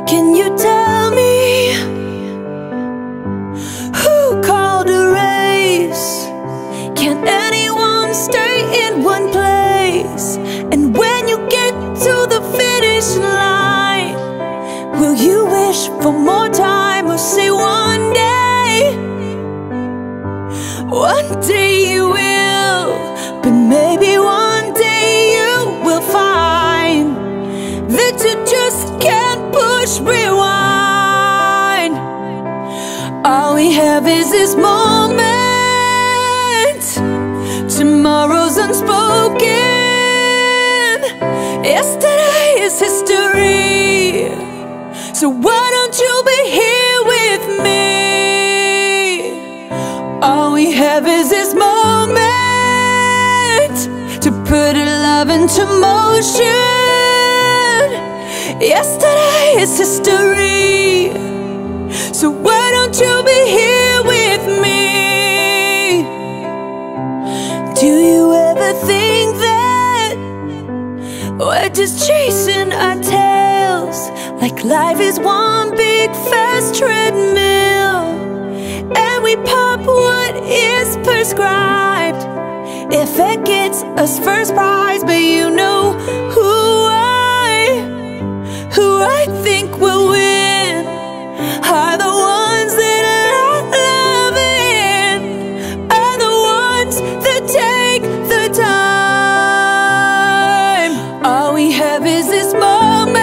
Can you tell me who called a race? Can anyone stay in one place? And when you get to the finish line, will you wish for more time or say one day? One day you will, but maybe one day you will find that you just can't push rewind. All we have is this moment. Tomorrow's unspoken. Yesterday is history. So why don't you be here with me? All we have is this moment to put love into motion. Yesterday is history. So why don't you be here with me? Do you ever think that we're just chasing our tails, like life is one big fast treadmill, and we pop what is prescribed if it gets us first prize? But you know who I think will win are the ones that are loving, are the ones that take the time. All we have is this moment.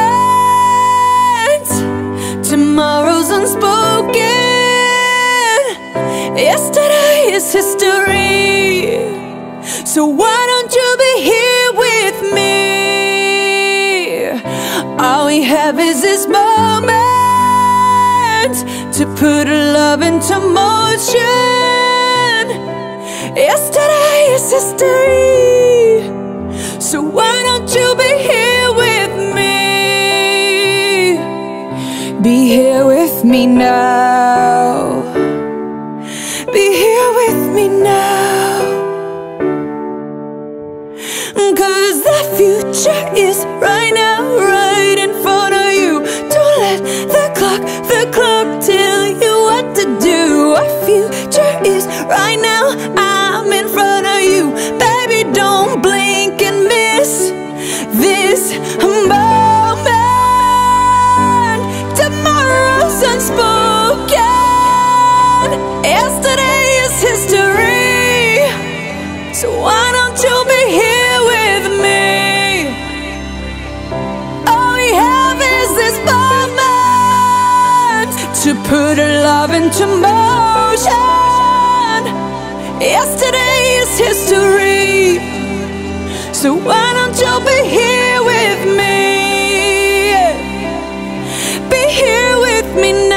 Tomorrow's unspoken. Yesterday is history. So why don't you be here with me? All we have is this moment to put love into motion. Yesterday is history. So why don't you be here with me? Be here with me now. Be here with me now. 'Cause the future is right now, right in front of you. Don't let the clock tell you what to do. Our future is right now, I'm in front of you. Baby, don't blink and miss this moment. Tomorrow's unspoken. Yesterday is history. So why don't you be here with me? All we have is this moment to put love into motion. Yesterday is history. So why don't you be here with me? Be here with me now.